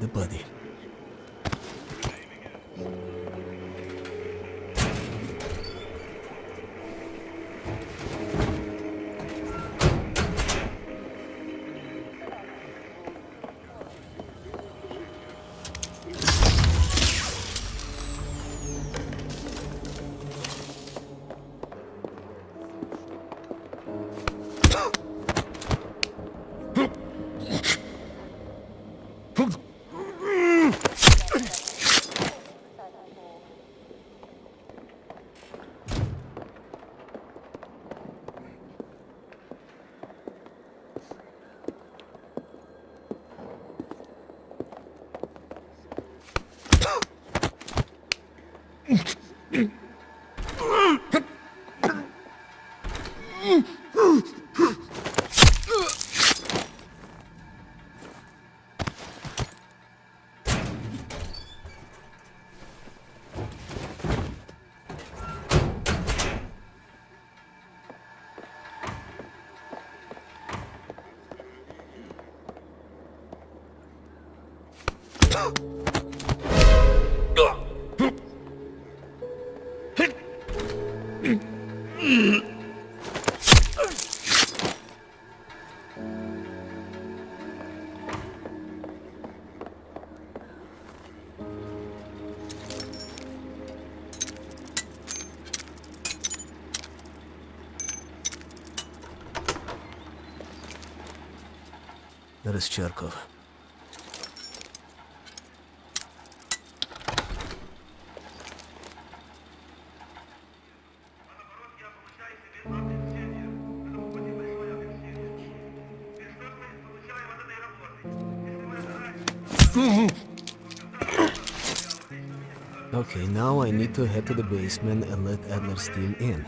the body. That is Charkov. Okay, now I need to head to the basement and let Adler's team in.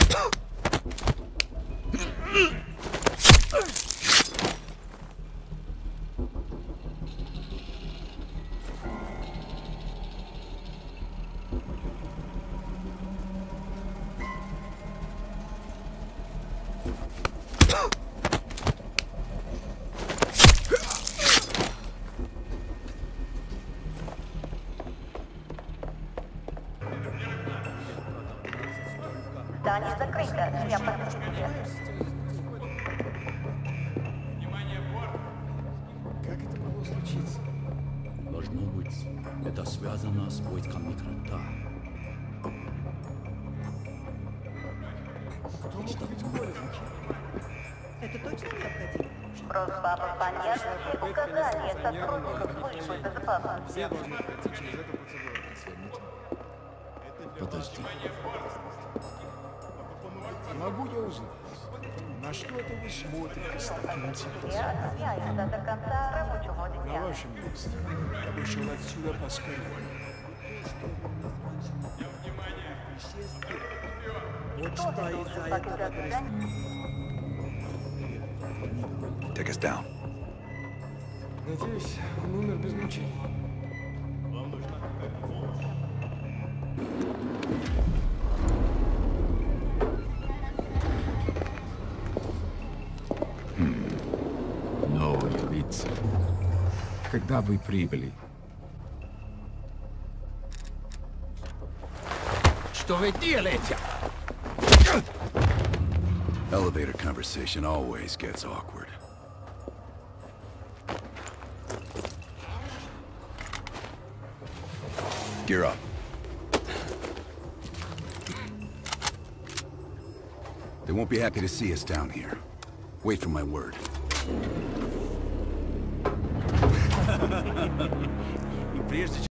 Здание закрыто. Я подключился. Как это могло случиться? Должно быть, это связано с поиском микрота. Кто мог быть голем? Это точно необходимо? Просьба выполнять все указания сотрудников службы безопасности. Все должны пройти через эту процедуру. Подожди. Могу я узнать, на что это вы смотрите с таким интересом? Я отсняюсь до конца рабочего На дня. вашем месте я бы шел отсюда поскорее. Вот что из-за этого Take us down. Надеюсь, он умер без мучений. Новые лица. Когда вы прибыли? Что вы делаете? Elevator conversation always gets awkward. Gear up. They won't be happy to see us down here. Wait for my word. И прежде